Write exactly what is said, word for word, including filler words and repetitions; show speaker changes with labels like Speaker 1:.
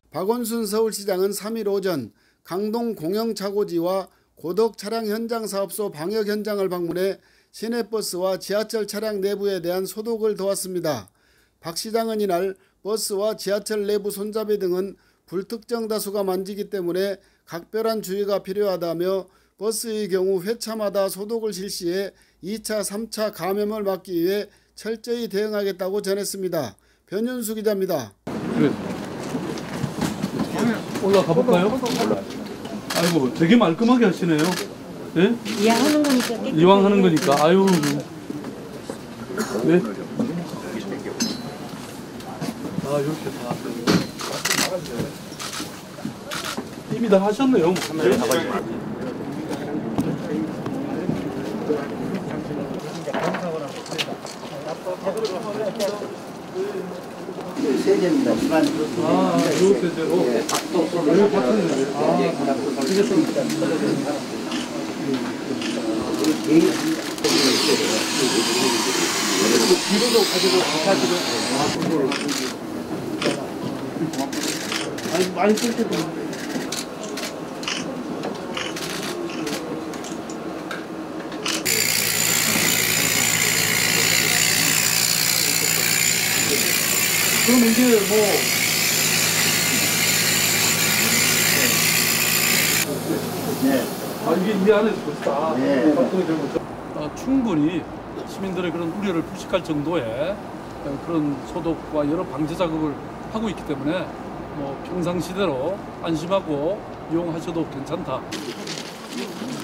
Speaker 1: 박원순 서울시장은 삼 일 오전 강동 공영차고지와 고덕 차량 현장 사업소 방역 현장을 방문해 시내버스와 지하철 차량 내부에 대한 소독을 도왔습니다. 박 시장은 이날 버스와 지하철 내부 손잡이 등은 불특정 다수가 만지기 때문에 각별한 주의가 필요하다며 버스의 경우 회차마다 소독을 실시해 이 차, 삼 차 감염을 막기 위해 철저히 대응하겠다고 전했습니다. 변윤수 기자입니다.
Speaker 2: 그래. 올라가 볼까요? 아이고, 되게 말끔하게 하시네요. 예?
Speaker 3: 이왕 하는 거니까.
Speaker 2: 이왕 하는 거니까. 아유. 네. 아, 이렇게 다. 이미 다 하셨네요. 카메라 잡아지 마.
Speaker 4: 세제입니다.
Speaker 2: 아, 요 세제로.
Speaker 4: 예, 박도
Speaker 2: 여기 박혔네요. 아,
Speaker 4: 알겠습니다. 뒤로도 가지고 가지고. 아니 많이 쓸게도.
Speaker 2: 그럼 이게 뭐
Speaker 4: 네.
Speaker 2: 아 이게 이 안에서 벌써
Speaker 4: 네.
Speaker 2: 활동이 되고 아, 충분히 시민들의 그런 우려를 불식할 정도의 그런 소독과 여러 방제 작업을 하고 있기 때문에 뭐 평상시대로 안심하고 이용하셔도 괜찮다.